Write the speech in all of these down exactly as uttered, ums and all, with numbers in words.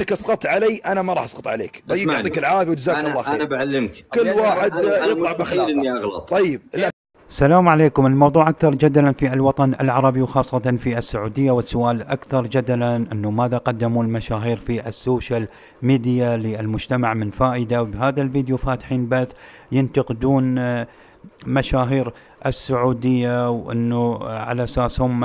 انك اسقطت علي انا ما راح اسقط عليك. طيب يعطيك العافيه وجزاك الله خير. انا بعلمك كل واحد يطلع باخلاقه. طيب لا. السلام عليكم. الموضوع أكثر جدلا في الوطن العربي وخاصة في السعودية، والسؤال أكثر جدلا أنه ماذا قدموا المشاهير في السوشيال ميديا للمجتمع من فائدة. وبهذا الفيديو فاتحين بث ينتقدون مشاهير السعودية، وأنه على أساس هم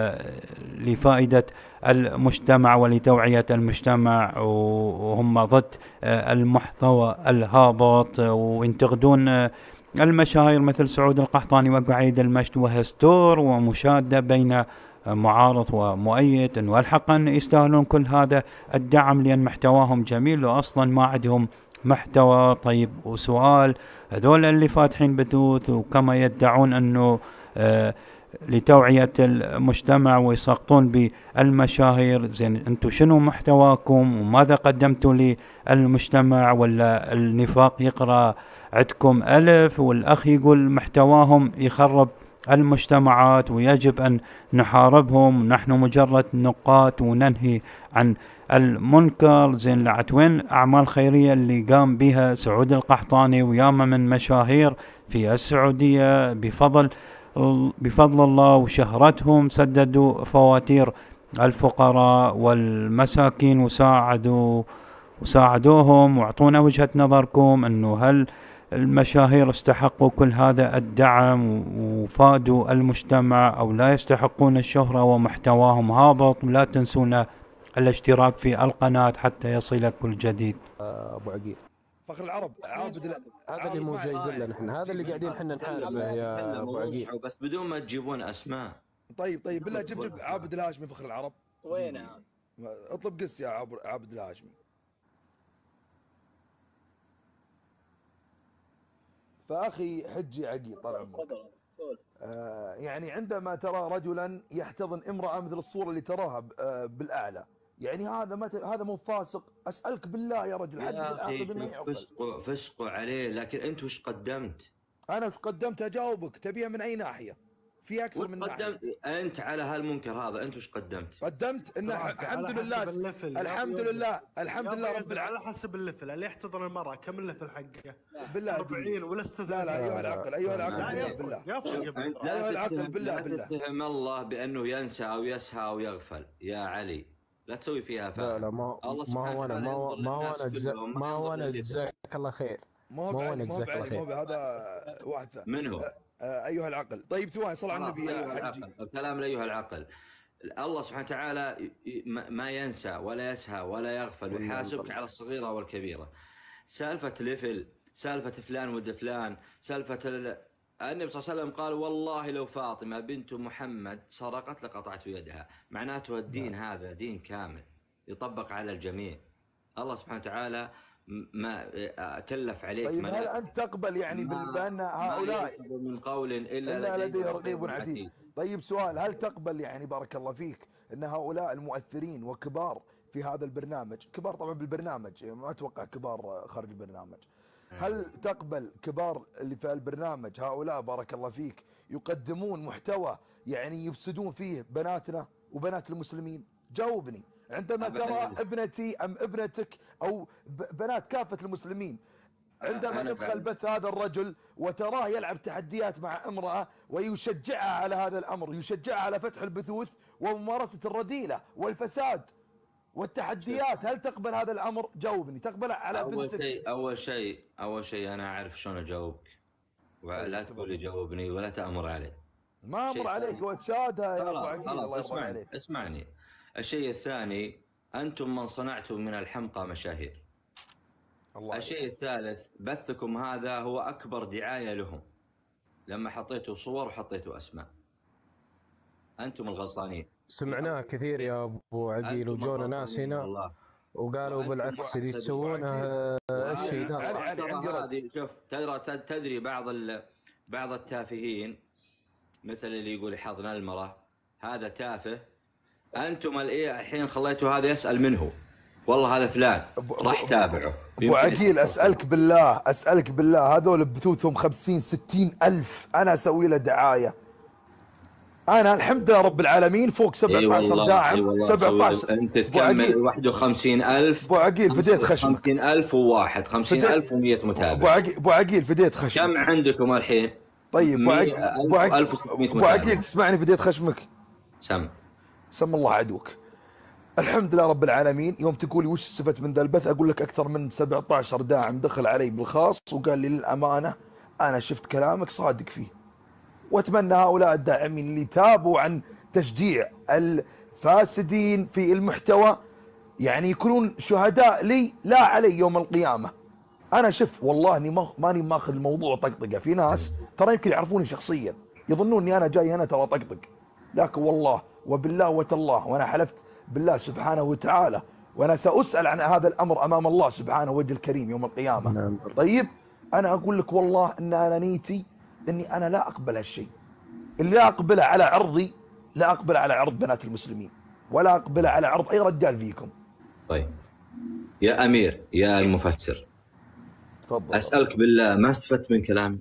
لفائدة المجتمع ولتوعية المجتمع، وهم ضد المحتوى الهابط، وينتقدون المشاهير مثل سعود القحطاني وقعيد المجد وهستور، ومشادة بين معارض ومؤيد، انه الحقا يستاهلون كل هذا الدعم لان محتواهم جميل واصلا ما عندهم محتوى. طيب وسؤال، هذول اللي فاتحين بثوث وكما يدعون انه آه لتوعية المجتمع ويسقطون بالمشاهير، زين انتم شنو محتواكم وماذا قدمتوا للمجتمع؟ ولا النفاق يقرأ عندكم ألف والأخ يقول محتواهم يخرب المجتمعات ويجب أن نحاربهم، نحن مجرد نقاط وننهي عن المنكر. زين لعت وين أعمال خيرية اللي قام بها سعود القحطاني وياما من مشاهير في السعودية بفضل بفضل الله وشهرتهم؟ سددوا فواتير الفقراء والمساكين وساعدوا وساعدوهم. واعطونا وجهة نظركم انه هل المشاهير استحقوا كل هذا الدعم وفادوا المجتمع او لا يستحقون الشهرة ومحتواهم هابط؟ ولا تنسونا الاشتراك في القناة حتى يصلك كل جديد. ابو عقيل فخر العرب عابد هذا اللي مو جايز لنا نحن، هذا اللي قاعدين احنا نحارب يا ابو عقيل، بس بدون ما تجيبون اسماء. طيب طيب بالله جيب جيب عابد الهاشمي فخر العرب. وينه؟ اطلب قس يا عابد الهاشمي. فاخي حجي عقيل طال عمرك، آه يعني عندما ترى رجلا يحتضن امراه مثل الصوره اللي تراها آه بالاعلى، يعني هذا ما هذا مو فاسق؟ اسالك بالله يا رجل، حدث العقل بما يعقل. فسقوا فسقوا عليه، لكن انت وش قدمت؟ انا وش قدمت؟ اجاوبك، تبيها من اي ناحيه؟ في اكثر من ناحيه. انت على هالمنكر هذا انت وش قدمت؟ قدمت ان الحمد لله الحمد لله الحمد لله رب العالمين. على حسب الليفل اللي يحتضن المراه، كم الليفل حقه؟ بالله أربعين ولا ستين؟ لا لا ايها العقل ايها العقل بالله ايها العقل بالله بالله تتهم الله بانه ينسى او يسهى او يغفل يا علي، لا تسوي فيها فاهم. لا لا ما ما هو انا ما هو ما هو انا جزاك ما هو انا جزاك الله خير. ما هو انا جزاك الله خير. هذا واحد ثاني. من هو؟ ايها العقل. طيب ثواني، صل على النبي يا حجي. الكلام لايها العقل. الله سبحانه وتعالى ما ينسى ولا يسهى ولا يغفل ويحاسبك على الصغيره والكبيره. سالفه ليفل، سالفه فلان ود فلان، سالفه ال... النبي صلى الله عليه وسلم قال والله لو فاطمه بنت محمد سرقت لقطعت يدها. معناته الدين هذا دين كامل يطبق على الجميع. الله سبحانه وتعالى ما كلف عليك. طيب هل انت تقبل يعني بان هؤلاء من قول الا, إلا لديه رقيب عتيد؟ طيب سؤال، هل تقبل يعني بارك الله فيك ان هؤلاء المؤثرين وكبار في هذا البرنامج، كبار طبعا بالبرنامج، ما اتوقع كبار خارج البرنامج، هل تقبل كبار اللي في البرنامج هؤلاء بارك الله فيك يقدمون محتوى يعني يفسدون فيه بناتنا وبنات المسلمين؟ جاوبني. عندما ترى ابنتي ام ابنتك او بنات كافة المسلمين، عندما تدخل بث هذا الرجل وتراه يلعب تحديات مع امرأة ويشجعها على هذا الامر، يشجعها على فتح البثوث وممارسة الرذيلة والفساد والتحديات، هل تقبل هذا الامر؟ جاوبني. تقبل على أول بنتك؟ شيء اول شيء اول شيء انا اعرف شلون اجاوبك، ولا تقول لي جاوبني ولا تأمر علي. ما امر عليك وتشادها يا ابو عقيل، الله يرضى عليك. اسمعني. الشيء الثاني، انتم من صنعتم من الحمقى مشاهير. الله الشيء عليك. الثالث، بثكم هذا هو اكبر دعايه لهم، لما حطيتوا صور وحطيتوا اسماء. انتم الغلطانين. سمعناه كثير يا ابو عقيل، وجونا ناس هنا وقالوا بالعكس اللي تسوونه الشيء ذا. هذه شوف، تدري تدري بعض بعض التافهين مثل اللي يقول حضن المراه، هذا تافه. انتم الحين خليتوا هذا يسال منه، والله هذا فلان راح تابعه. ابو عقيل اسالك بالله اسالك بالله، هذول بثوثهم خمسين ستين الف، انا اسوي له دعايه؟ انا الحمد لله رب العالمين فوق سبعة عشر داعم. سبعة عشر انت تكمل واحد وخمسين ألف. ابو عقيل فديت خشمك. خمسين ألف وواحد، خمسين ألف ومئة متابع. ابو عقيل ابو عقيل فديت خشمك. كم عندكم الحين؟ طيب ابو عقيل ابو عقيل ابو عقيل تسمعني فديت خشمك. سم سم الله عدوك. الحمد لله رب العالمين. يوم تقولي وش استفدت من ذا البث اقول لك اكثر من سبعة عشر داعم دخل علي بالخاص وقال لي للامانه انا شفت كلامك صادق فيه، واتمنى هؤلاء الداعمين اللي تابوا عن تشجيع الفاسدين في المحتوى يعني يكونون شهداء لي لا علي يوم القيامه. انا شف والله اني ماني ماخذ الموضوع طقطقه. في ناس ترى يمكن يعرفوني شخصيا يظنون اني انا جاي هنا ترى طقطق، لكن والله وبالله وتالله وانا حلفت بالله سبحانه وتعالى وانا ساسال عن هذا الامر امام الله سبحانه وجه الكريم يوم القيامه. طيب انا اقول لك والله ان انا نيتي اني انا لا اقبل هالشيء، اللي لا اقبله على عرضي لا اقبله على عرض بنات المسلمين، ولا اقبله على عرض اي رجال فيكم. طيب يا امير يا المفسر، تفضل. اسالك بالله ما استفدت من كلامي؟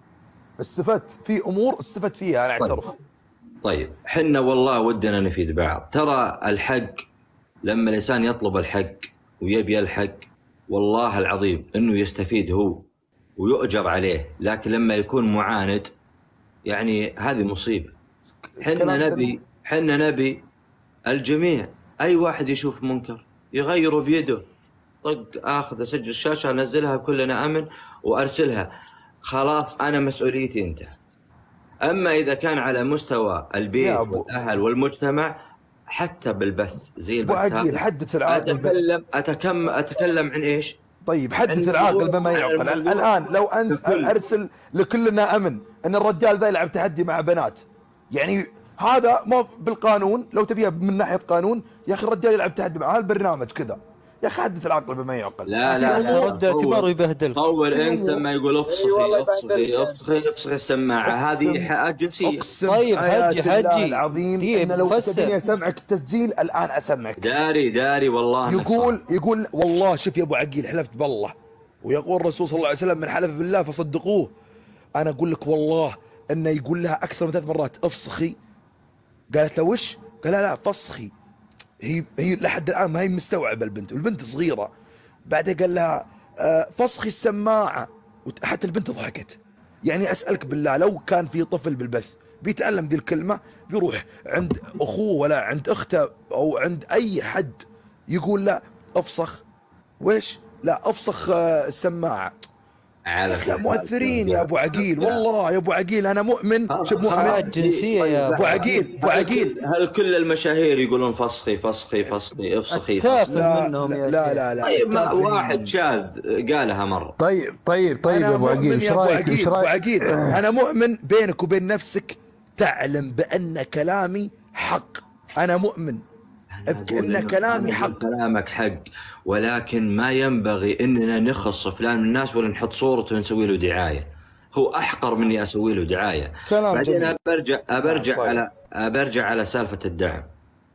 استفدت في امور استفدت فيها انا اعترف. طيب. طيب حنا والله ودنا نفيد بعض. ترى الحق لما الانسان يطلب الحق ويبي الحق والله العظيم انه يستفيد هو ويؤجر عليه، لكن لما يكون معاند يعني هذه مصيبه. حنا نبي حنا نبي الجميع، اي واحد يشوف منكر يغيره بيده، طق اخذ اسجل الشاشه انزلها كلنا امن وارسلها، خلاص انا مسؤوليتي انتهت. اما اذا كان على مستوى البيت والاهل والمجتمع حتى بالبث زي البث هذا حدث العاقل. اتكلم اتكلم اتكلم عن ايش؟ طيب حدث العاقل بما يعقل. الان لو ارسل لكلنا امن ان الرجال ذا يلعب تحدي مع بنات، يعني هذا ما بالقانون. لو تبيها من ناحيه قانون يا اخي الرجال يلعب تحدي مع هالبرنامج كذا، يا اخي حدث العقل بما يعقل. لا لا لا رد اعتبار ويبهدلك. طول انت لما يقول افسخي افسخي افسخي افسخي السماعه هذه حقات جنسيه. طيب حجي حجي العظيم ان لو تبيني اسمعك التسجيل الان اسمعك. داري داري والله. يقول يقول والله شوف يا ابو عقيل حلفت بالله، ويقول الرسول صلى الله عليه وسلم من حلف بالله فصدقوه. انا اقول لك والله انه يقول لها اكثر من ثلاث مرات افسخي. قالت له وش؟ قال لا لا فسخي. هي هي لحد الان ما هي مستوعبه البنت، والبنت صغيره. بعدها قال لها فسخي السماعه، حتى البنت ضحكت. يعني اسالك بالله لو كان في طفل بالبث بيتعلم ذي الكلمه بيروح عند اخوه ولا عند اخته او عند اي حد يقول لا افسخ ويش؟ لا افسخ السماعه. يا اخي مؤثرين يا ابو عقيل، والله يا ابو عقيل انا مؤمن. شوف مؤمن جنسيه يا ابو عقيل. ابو عقيل هل كل المشاهير يقولون فسخي فسخي فسخي افسخي؟ تافه منهم يا لا لا لا. طيب واحد شاذ قالها مره. طيب طيب طيب يا ابو عقيل ايش رايك؟ ايش رايك؟ ابو عقيل انا مؤمن بينك وبين نفسك تعلم بان كلامي حق. انا مؤمن ان كلامي حق. كلامك حق، ولكن ما ينبغي اننا نخص فلان من الناس ولا نحط صورته ونسوي له دعايه. هو احقر مني اسوي له دعايه. بعدين برجع برجع على برجع على سالفه الدعم.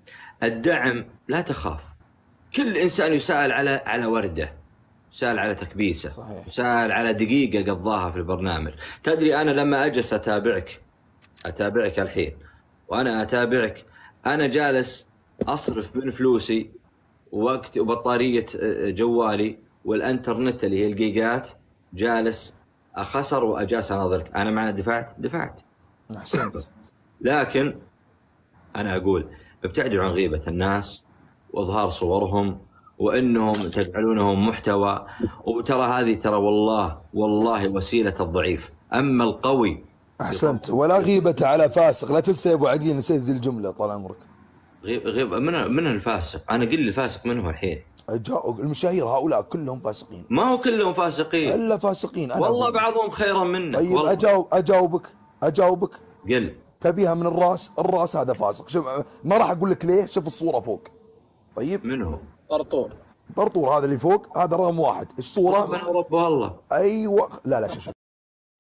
الدعم لا تخاف، كل انسان يسال على على ورده، يسال على تكبيسه، صحيح. يسال على دقيقه قضاها في البرنامج. تدري انا لما اجلس اتابعك اتابعك الحين وانا اتابعك انا جالس اصرف من فلوسي ووقت وبطاريه جوالي والانترنت اللي هي الجيجات، جالس اخسر واجالس اناظرك. انا معنا دفعت دفعت احسنت. لكن انا اقول ابتعدوا عن غيبه الناس واظهار صورهم وانهم تجعلونهم محتوى. وترى هذه ترى والله والله وسيله الضعيف، اما القوي. احسنت. ولا غيبه على فاسق. لا تنسى يا ابو عقيل، نسيت ذي الجمله طال عمرك. غيب غيب من من الفاسق؟ انا قل لي الفاسق من هو الحين؟ المشاهير هؤلاء كلهم فاسقين. ما هو كلهم فاسقين الا فاسقين. أنا والله بعضهم خيرا منا. طيب اجاوب اجاوبك اجاوبك قل. تبيها من الراس؟ الراس هذا فاسق. شوف ما راح اقول لك ليه، شوف الصوره فوق. طيب من هو؟ طرطور. طرطور هذا اللي فوق هذا رقم واحد. الصوره من رب والله. ايوه لا لا شوف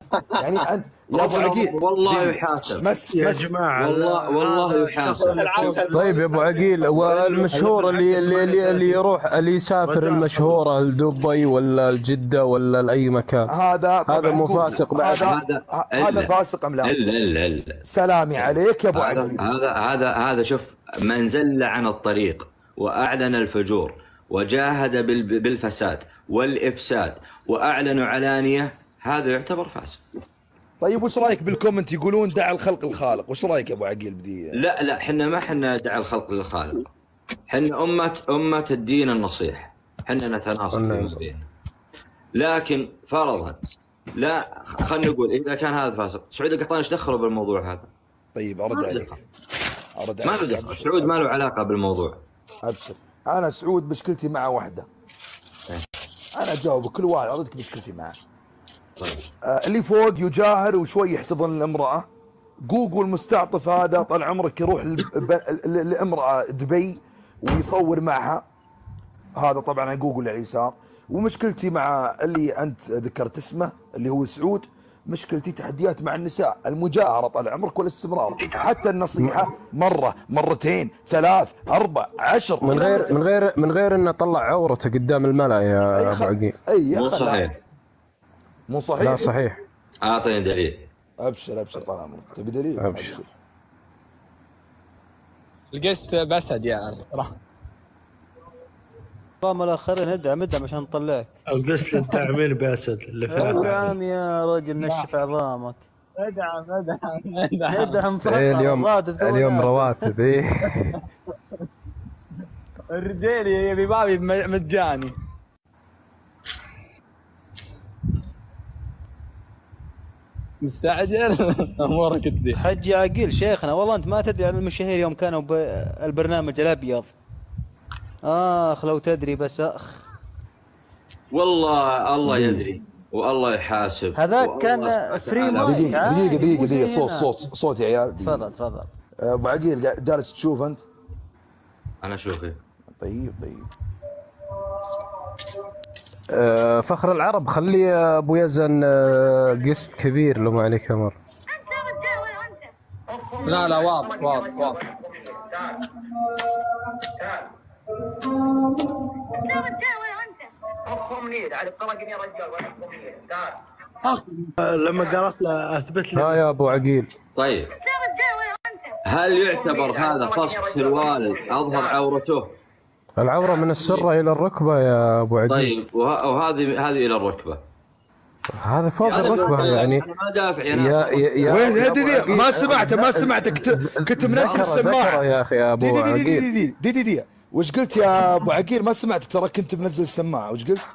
يعني انت يا ابو عقيل والله يحاسب مس يا مس جماعه والله والله يحاسب. طيب يا ابو عقيل، والمشهور اللي اللي اللي, اللي يروح اللي يسافر المشهوره لدبي ولا لجده ولا لاي مكان، هذا هذا مو فاسق بعد؟ هذا هذا فاسق ام لا؟ الا الا الا سلامي عليك يا ابو هذا عقيل. هذا هذا هذا شوف، من زل عن الطريق واعلن الفجور وجاهد بال- بالفساد والافساد واعلن علانيه، هذا يعتبر فاسق. طيب وش رايك بالكومنت يقولون دع الخلق الخالق؟ وش رايك يا ابو عقيل بدي؟ لا لا، احنا ما احنا دع الخلق للخالق، احنا امه امه الدين النصيح، احنا نتناصر فيما بيننا. لكن فرضا لا، خلينا نقول اذا كان هذا فاسق، سعود القحطاني ايش دخله بالموضوع هذا؟ طيب ارد عليك، ارد ما عليك. له دخل، سعود ما له علاقه بالموضوع. ابشر، انا سعود مشكلتي مع واحده، انا اجاوب كل واحد اردك مشكلتي معه. طيب آه اللي فوق يجاهر وشوي يحتضن الامراه، جوجل المستعطف هذا طال عمرك يروح لامراه دبي ويصور معها، هذا طبعا جوجل على اليسار. ومشكلتي مع اللي انت ذكرت اسمه اللي هو سعود، مشكلتي تحديات مع النساء، المجاهره طال عمرك والاستمرار، حتى النصيحه مره مرتين ثلاث اربع عشر، من غير من غير من غير انه طلع عورته قدام الملأ يا ابو عقيل. اي مو صحيح، مو صحيح. لا صحيح. اعطيني دليل. ابشر ابشر طال عمرك، تبي دليل؟ أبشر. ابشر. القست بسد يعني راح قام الاخرين ادعم ادعم عشان نطلعك. القست التعمير باسد اللي في ادعم يا رجل، نشف عظامك. ادعم ادعم ادعم ادعم فقط. إيه اليوم راتب تو اليوم نازل. رواتب. ايه الرجال يبي بابي مجاني. مستعجل امورك تزين. حجي عقيل شيخنا، والله انت ما تدري عن المشاهير يوم كانوا بالبرنامج الابيض. اخ لو تدري بس اخ. والله الله يدري والله يحاسب. هذاك والله كان سبحانه فري وتعالى. مايك. دقيقه عادي، دقيقه دقيقه مو زي دقيقه صوت هنا. صوت صوت يا عيال. دقيقة. تفضل تفضل. ابو عقيل قاعد- جالس تشوف انت؟ انا اشوفه. طيب طيب. آه، فخر العرب خلي ابو يزن آه، قسط كبير لو ما عليك امر. لا لا واضح واضح واضح. لما قالت له اثبت ها لي يا ابو عقيل. طيب هل يعتبر هذا فسخ سروال اظهر عورته؟ العوره من السره الى الركبه يا ابو عقيل. طيب وه- وهذه هذه الى الركبه. هذا فوق الركبه يعني. انا ما دافع يا يا ناس. يا يا وين يا أبو دي عقيل. ما سمعته ما سمعته كنت كنت منزل ذكره- ذكره السماعه يا اخي يا ابو دي دي دي عقيل. دي دي دي دي دي وش قلت يا ابو عقيل؟ ما سمعتك ترى كنت منزل السماعه. وش قلت؟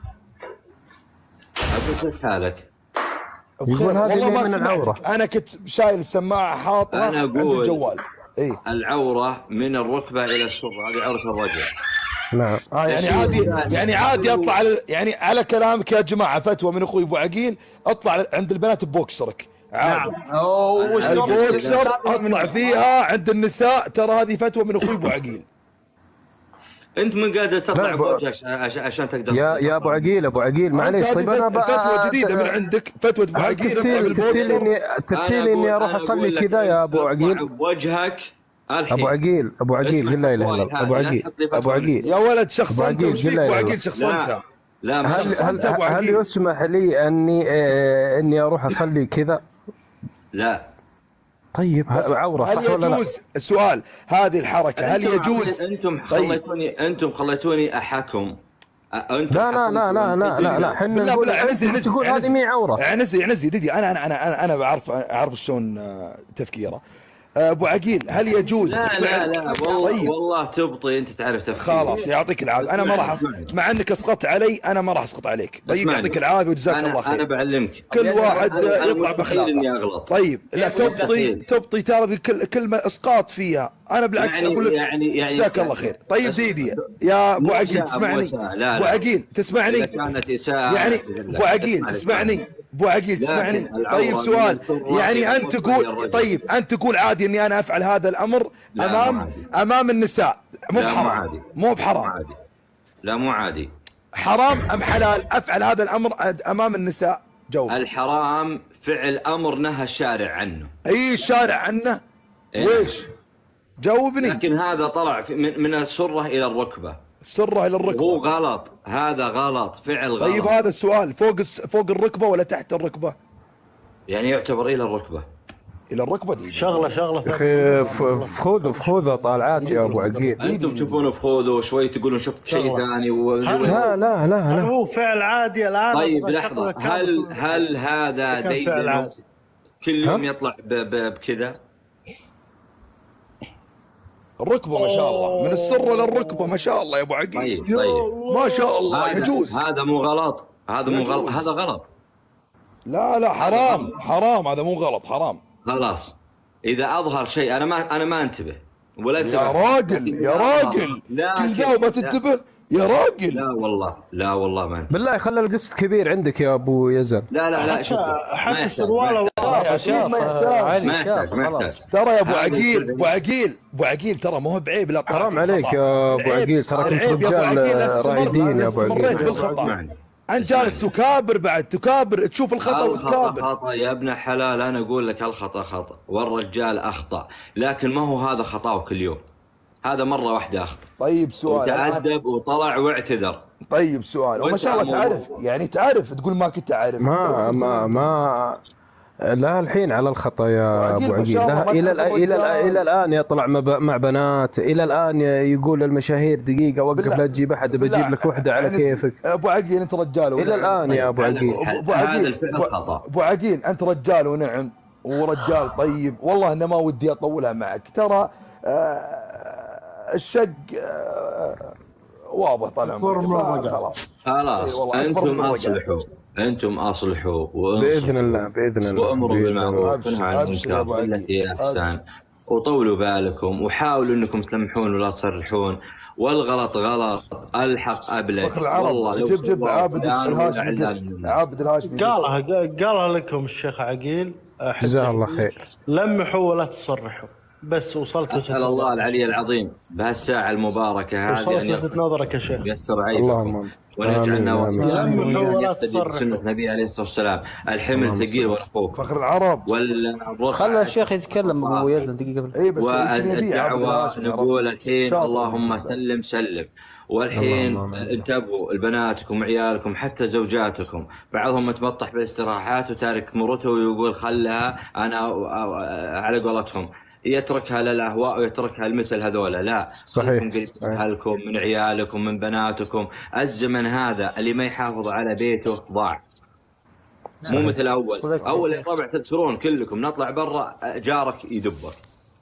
اقول لك حالك. يقول هذه والله اللي ما من العورة. سمعتك، انا كنت شايل السماعه حاطها أنا عند أقول- الجوال. اي العوره من الركبه الى السره، هذه عوره الرجل. نعم. اه يعني عادي يعني عادي اطلع على يعني على كلامك يا جماعه، فتوى من اخوي ابو عقيل، اطلع عند البنات ببوكسرك عادي. اوه وش البوكسر اطلع فيها عند النساء، ترى هذه فتوى من اخوي ابو عقيل. انت من قادر تطلع لا، بوجه عشان عشان- عشان تقدر يا يا ابو عقيل ابو عقيل معليش. أنت طيب هذه انا فت- بقى فتوى جديده من عندك، فتوى ابو عقيل اطلع تفتيلي تفتيلي بالبوكسر. اني تفتيلي اني اروح اصلي كذا يا ابو عقيل. بوجهك الحين. ابو عقيل ابو عقيل قل لا اله الا الله. ابو عقيل ابو عقيل يا ولد شخصنتها. عقيل، وش فيك قل لا ابو إله إلا عقيل شخصنتها؟ لا ما هل شخصنت. هل أبو هل عقيل. يسمح لي اني آه اني اروح اصلي كذا؟ لا طيب ه- عوره هل صح ولا لا؟ يجوز السؤال هذه الحركه هل أنتم يجوز؟ عاملين- انتم طيب. خليتوني انتم خليتوني احكم. أ- انتم لا لا لا لا لا لا لا احنا بالله نقول بالله عنزي أنت عنزي تقول هذه مي عوره. عنزي عنزي ديدي انا انا انا انا, أنا بعرف اعرف شلون آه، تفكيره. آه، ابو عقيل هل يجوز؟ لا لا لا والله طيب. والله تبطي انت تعرف تفكير. خلاص يعطيك العافيه، انا ما راح أس- مع انك اسقطت علي انا ما راح اسقط عليك. طيب اسمعني. يعطيك العافيه وجزاك أنا الله خير. انا بعلمك. كل أنا- واحد أنا- أنا يطلع مستحيل اني باخلاقه. اغلط. طيب لا تبطي مستحيل. تبطي ترى في كل كلمه اسقاط فيها، انا بالعكس يعني- اقول لك يعني- يعني- جزاك الله خير. طيب بس- ديدي يا ابو مو عقيل إساءة، تسمعني؟ مو إساءة. لا، ابو لا. عقيل اذا تسمعني؟ كانت اساءه يعني لا. ابو عقيل اسمعني، تسمعني؟ اسمعني. ابو عقيل لكن تسمعني؟ العورة طيب من سؤال، السرة يعني إلى انت الرجل. تقول طيب انت تقول عادي اني انا افعل هذا الامر لا، مو امام عادي. امام النساء، مو لا، مو بحرام عادي. مو مو بحرام، عادي. لا مو عادي. حرام ام حلال افعل هذا الامر امام النساء؟ جاوب. الحرام فعل امر نهى الشارع عنه. اي الشارع عنه. إيه. ويش؟ جاوبني. لكن هذا طلع من, من السره الى الركبه. السره الى الركبه. هو غلط، هذا غلط، فعل غلط. طيب هذا السؤال، فوق فوق الركبه ولا تحت الركبه؟ يعني يعتبر الى الركبه. الى الركبه دي شغله شغله يا اخي فخوذ فخوذه طالعات يا ابو عقيل. انتم تشوفون فخوذه وشوي تقولون شفت شيء ثاني و... لا لا لا لا هل هو فعل عادي الان؟ طيب لحظه، هل هل هذا ديدن كل يوم يطلع ب... ب... بكذا؟ الركبه ما شاء الله، من السره للركبه ما شاء الله يا ابو عقيل. طيب طيب ما شاء الله هذا يجوز. هذا مو غلط، هذا مو غلط، هذا غلط. لا لا حرام حرام، هذا مو غلط، حرام. خلاص اذا اظهر شيء انا ما انا ما انتبه ولا انتبه. يا راجل يا راجل كل ذا وما تنتبه يا راجل. لا والله لا والله ما انتبه. بالله خلى القسط كبير عندك يا ابو يزن. لا لا لا شوف حتى السروال شاف علي ما يحتاج شاف ما خلاص. يحتاج. ترى يا ابو عقيل ابو عقيل ابو عقيل ترى ما هو بعيب. لا حرام عليك يا ابو عقيل، ترى كنت رجال رايدين يا ابو مريت عقيل. بالخطا. انت جالس تكابر بعد تكابر، تشوف الخطا وتكابر. خطا يا ابن حلال، انا اقول لك الخطا خطا والرجال اخطا، لكن ما هو هذا خطاه كل يوم، هذا مره واحده اخطا. طيب سؤال، تأدب وطلع واعتذر. طيب سؤال، وما شاء الله تعرف يعني تعرف تقول ما كنت اعرف. ما ما ما لا الحين على الخطا يا ابو عقيل. لا الى الى الى الان يطلع مع بنات، الى الان يقول للمشاهير دقيقه وقف لا تجيب احد، بجيب لك وحده على كيفك. ابو عقيل انت رجال الى الان يا ابو عقيل. ابو عقيل ابو عقيل انت رجال ونعم ورجال طيب، والله انا ما ودي اطولها معك. ترى الشق واضح طالع خلاص خلاص انتم اصلحوا انتم اصلحوا باذن الله باذن الله وامروا بالمعروف وانهوا عن المنكر بالتي احسن، وطولوا بالكم وحاولوا انكم تلمحون ولا تصرحون، والغلط غلط الحق ابلغ. والله جيب جيب عابد الهاشمي، عابد الهاشمي قالها قالها لكم الشيخ عقيل، جزاه الله خير. لمحوا ولا تصرحوا، بس وصلت أسأل الله العلي العظيم بهالساعة المباركة هذه أن وصلت نظرك يا شيخ، يستر عيبكم ونجعلنا وإياكم سنة النبي عليه الصلاة والسلام. الحمل ثقيل والخوف فخر العرب ولا خلى الشيخ يتكلم ابو يزن دقيقة قبل. اي بس والدعوة نقول الحين اللهم سلم سلم. والحين انتبهوا لبناتكم وعيالكم حتى زوجاتكم، بعضهم متمطح بالاستراحات وتارك مرته ويقول خلها انا على قولتهم يتركها للاهواء ويتركها لمثل هذولا. لا صحيح، صحيح. من اهلكم من عيالكم من بناتكم. الزمن هذا اللي ما يحافظ على بيته ضاع، مو مثل اول. اول طبعا تذكرون كلكم نطلع برا جارك يدبك،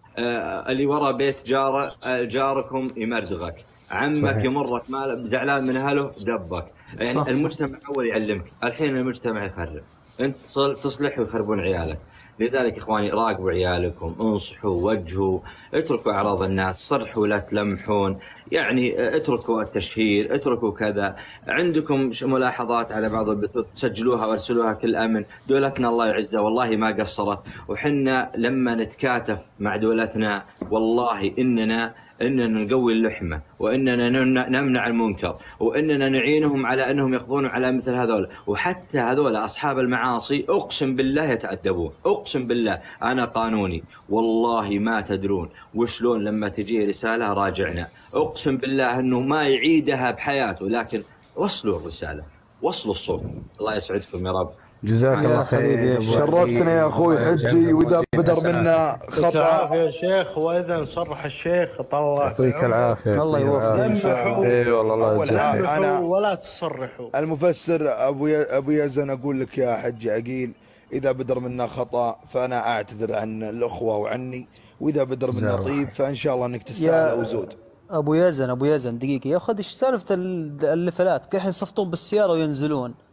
آه اللي ورا بيت جاره آه جاركم يمرزغك، عمك يمرك ما زعلان من اهله دبك. يعني صح. المجتمع اول يعلمك، الحين المجتمع يخرب، انت تصلح ويخربون عيالك. لذلك اخواني راقبوا عيالكم، انصحوا، وجهوا، اتركوا اعراض الناس، صرحوا لا تلمحون، يعني اتركوا التشهير، اتركوا كذا. عندكم ملاحظات على بعض البثوث سجلوها وارسلوها كل امن. دولتنا الله يعزها والله ما قصرت، وحنا لما نتكاتف مع دولتنا والله اننا اننا نقوي اللحمه، واننا نمنع المنكر، واننا نعينهم على انهم يخضون على مثل هذول. وحتى هذول اصحاب المعاصي اقسم بالله يتأدبون، اقسم بالله انا قانوني والله ما تدرون وشلون لما تجي رساله راجعنا، اقسم بالله انه ما يعيدها بحياته، لكن وصلوا الرساله، وصلوا الصوت. الله يسعدكم يا رب. جزاك الله خير، شرفتنا يا اخوي حجي. واذا بدر منا خطا يا شيخ، واذا صرح الشيخ طلع يعطيك العافيه. الله يوفقك. اي والله الله يجزاك. انا ولا تصرحوا. المفسر ابو ابو يزن اقول لك يا حجي عقيل، اذا بدر منا خطا فانا اعتذر عن الاخوه وعني، واذا بدر منا طيب فان شاء الله انك تستاهل وزود. ابو يزن ابو يزن دقيقه يا اخي، ايش سالفه اللفلات؟ الحين يصفطون بالسياره وينزلون.